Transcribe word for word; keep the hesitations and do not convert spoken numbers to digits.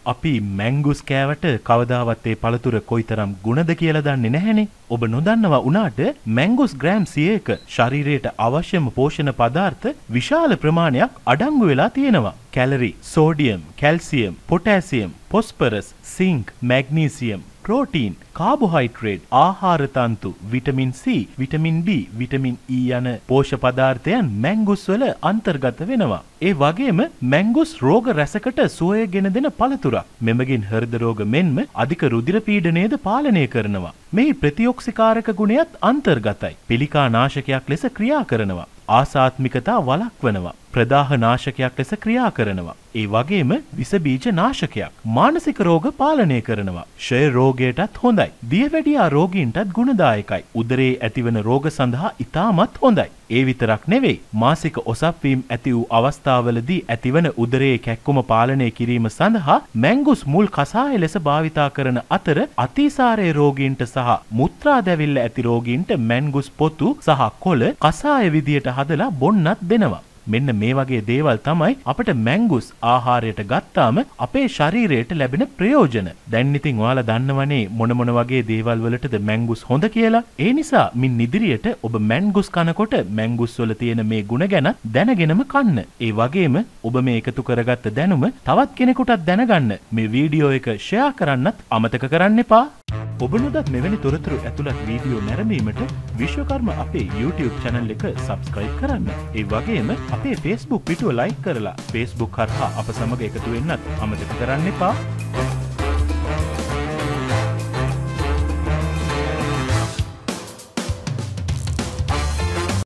අපි මැංගුස් කෑවට කවදාවත් ඒ පළතුර කොයිතරම් ගුණද කියලා දන්නේ නැහැනේ. ඔබ නොදන්නවා වුණාට මැංගුස් ග්‍රෑම් සියයක ශරීරයට අවශ්‍යම පෝෂණ පදාර්ථ විශාල ප්‍රමාණයක් අඩංගු වෙලා තියෙනවා. Calorie, sodium, calcium, potassium, phosphorus, zinc, magnesium, protein, carbohydrate, ආහාර තන්තු, vitamin C, vitamin B, vitamin E යන පෝෂ්‍ය පදාර්ථයන් මැංගුස් වල අන්තර්ගත වෙනවා. ඒ වගේම මැංගුස් රෝග රැසකට සුවය ගෙන දෙන පළතුරක්. මෙමගින් හෘද රෝග මෙන්ම අධික රුධිර පීඩනයද පාලනය කරනවා. මේ ප්‍රතිඔක්සිකාරක ගුණයත් අන්තර්ගතයි. පිළිකා නාශකයක් ලෙස ක්‍රියා කරනවා. ආසාත්මිකතා වළක්වනවා. ප්‍රදාහ නාශකයක් ලෙස ක්‍රියා කරනවා. ඒ වගේම විස බීජ නාශකයක්. මානසික රෝග පාලනය කරනවා. ක්ෂය රෝගයටත් හොඳයි. දියවැඩියා රෝගීන්ටත් ගුණදායකයි. උදරයේ ඇතිවන රෝග සඳහා ඉතාමත් හොඳයි. ඒ විතරක් නෙවෙයි. මාසික ඔසප්වීම් ඇති වූ අවස්ථාවලදී ඇතිවන උදරයේ කැක්කුම පාලනය කිරීම සඳහා මැංගුස් මුල් කසාය ලෙස භාවිතා කරන අතර අතිසාරය රෝගීන්ට සහ මුත්‍රා දැවිල්ල ඇති රෝගීන්ට මැංගුස් පොතු සහ කොළ කසාය විදියට හදලා බොන්නත් දෙනවා. මෙන්න මේ වගේ දේවල් තමයි අපිට මැංගුස් ආහාරයට ගත්තාම අපේ ශරීරයට ලැබෙන ප්‍රයෝජන. දැන් ඉතින් ඔයාලා දන්නවනේ මොන මොන වගේ දේවල් වලටද මැංගුස් හොඳ කියලා. ඒ නිසා මින් ඉදිරියට ඔබ මැංගුස් කනකොට මැංගුස් වල තියෙන මේ ගුණ ගැන දැනගෙනම කන්න. ඒ වගේම ඔබ මේ එකතු කරගත්ත දැනුම තවත් කෙනෙකුටත් දැනගන්න මේ වීඩියෝ එක ෂෙයා කරන්නත් අමතක කරන්න එපා. ඔබ නොදත් මෙවැනි තොරතුරු ඇතුළත් වීඩියෝ නැරඹීමට විශ්වකර්ම අපේ YouTube channel එක subscribe කරන්න. ඒ වගේම අපේ Facebook පිටුව like කරලා Facebook හරහා අප සමග එකතු වෙන්නත් අමතක කරන්න එපා.